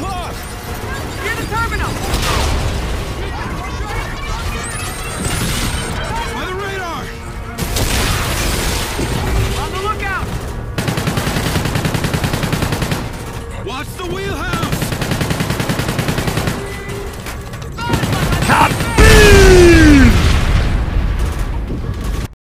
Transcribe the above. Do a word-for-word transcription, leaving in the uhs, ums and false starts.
o'clock! Near the terminal! By the radar! On the lookout! Watch the wheelhouse!